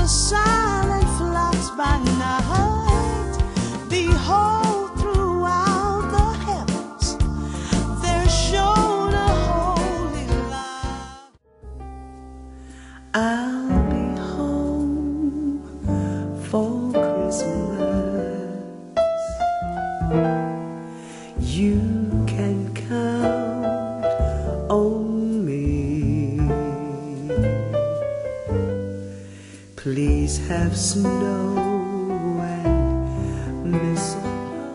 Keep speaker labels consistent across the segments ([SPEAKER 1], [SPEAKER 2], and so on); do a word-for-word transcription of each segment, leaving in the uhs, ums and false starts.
[SPEAKER 1] the silent flocks by night. Behold, throughout the heavens there shone a holy light. I'll be home for Christmas. You can count on me. Please have snow and mistletoe.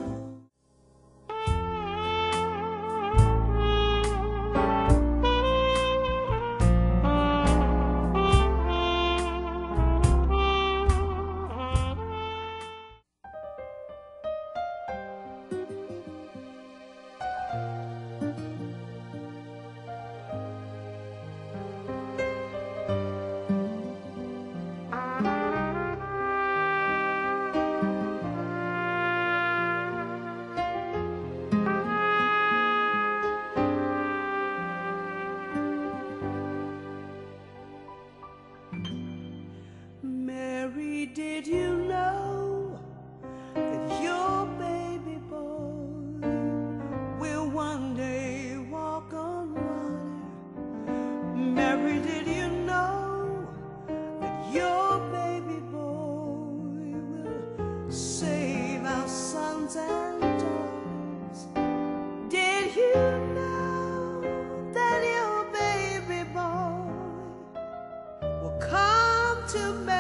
[SPEAKER 1] Mary, did you know that your baby boy will one day walk on water? Mary, did you know that your baby boy will save our sons and daughters? Did you know that your baby boy will come to Mary?